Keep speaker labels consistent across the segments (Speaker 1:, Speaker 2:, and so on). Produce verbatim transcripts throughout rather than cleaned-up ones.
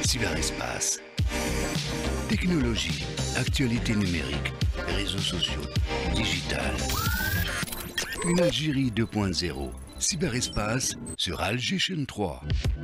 Speaker 1: Cyberespace. Technologie, actualité numérique, réseaux sociaux, digital. Une Algérie deux point zéro. Cyberespace sur Alger Chaîne trois.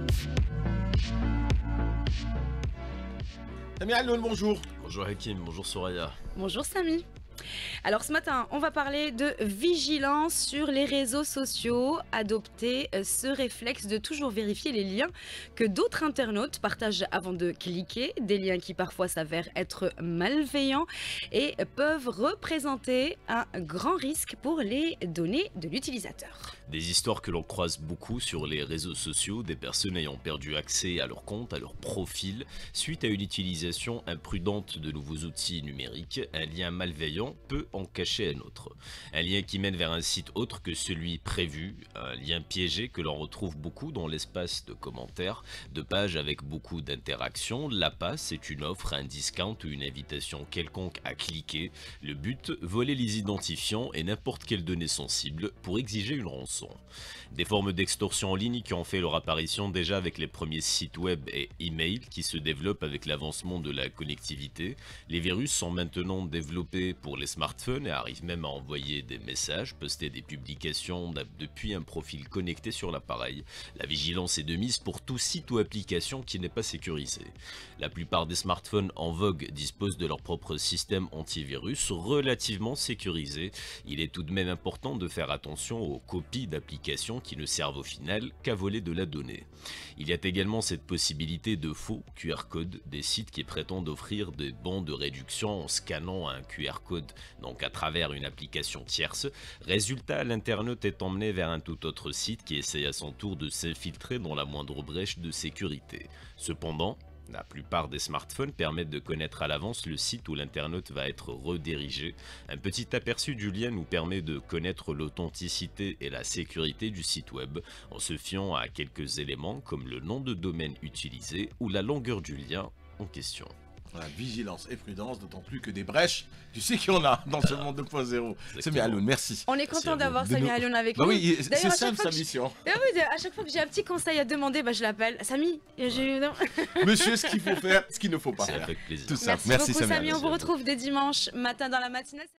Speaker 2: Sami Alloun, bonjour.
Speaker 3: Bonjour Hakim, bonjour Soraya.
Speaker 4: Bonjour Samy. Alors ce matin, on va parler de vigilance sur les réseaux sociaux. Adopter ce réflexe de toujours vérifier les liens que d'autres internautes partagent avant de cliquer. Des liens qui parfois s'avèrent être malveillants et peuvent représenter un grand risque pour les données de l'utilisateur.
Speaker 3: Des histoires que l'on croise beaucoup sur les réseaux sociaux, des personnes ayant perdu accès à leur compte, à leur profil, suite à une utilisation imprudente de nouveaux outils numériques. Un lien malveillant peut en cacher un autre. Un lien qui mène vers un site autre que celui prévu, un lien piégé que l'on retrouve beaucoup dans l'espace de commentaires, de pages avec beaucoup d'interactions. L'appât, c'est une offre, un discount ou une invitation quelconque à cliquer. Le but, voler les identifiants et n'importe quelle donnée sensible pour exiger une rançon. Des formes d'extorsion en ligne qui ont fait leur apparition déjà avec les premiers sites web et email qui se développent avec l'avancement de la connectivité. Les virus sont maintenant développés pour les smartphones et arrivent même à envoyer des messages, poster des publications depuis un profil connecté sur l'appareil. La vigilance est de mise pour tout site ou application qui n'est pas sécurisé. La plupart des smartphones en vogue disposent de leur propre système antivirus relativement sécurisé. Il est tout de même important de faire attention aux copies d'applications qui ne servent au final qu'à voler de la donnée. Il y a également cette possibilité de faux Q R code, des sites qui prétendent offrir des bons de réduction en scannant un Q R code, donc à travers une application tierce. Résultat, l'internaute est emmené vers un tout autre site qui essaye à son tour de s'infiltrer dans la moindre brèche de sécurité. Cependant, la plupart des smartphones permettent de connaître à l'avance le site où l'internaute va être redirigé. Un petit aperçu du lien nous permet de connaître l'authenticité et la sécurité du site web en se fiant à quelques éléments comme le nom de domaine utilisé ou la longueur du lien en question.
Speaker 2: Voilà, vigilance et prudence, d'autant plus que des brèches, tu sais qu'il y en a dans ce monde deux point zéro. Sami Alloun, merci.
Speaker 4: On est content d'avoir Sami Alloun avec
Speaker 2: bah
Speaker 4: nous.
Speaker 2: Oui, c'est simple sa
Speaker 4: que
Speaker 2: mission.
Speaker 4: Je... Oui, à chaque fois que j'ai un petit conseil à demander, bah, je l'appelle. Sami, j'ai eu...
Speaker 2: Monsieur, ce qu'il faut faire, ce qu'il ne faut pas faire.
Speaker 3: C'est avec plaisir.
Speaker 2: Tout simple.
Speaker 4: Merci,
Speaker 2: merci
Speaker 4: beaucoup
Speaker 2: Sami
Speaker 4: Sami,
Speaker 2: Alloun.
Speaker 4: on vous retrouve dès dimanche matin dans la matinale.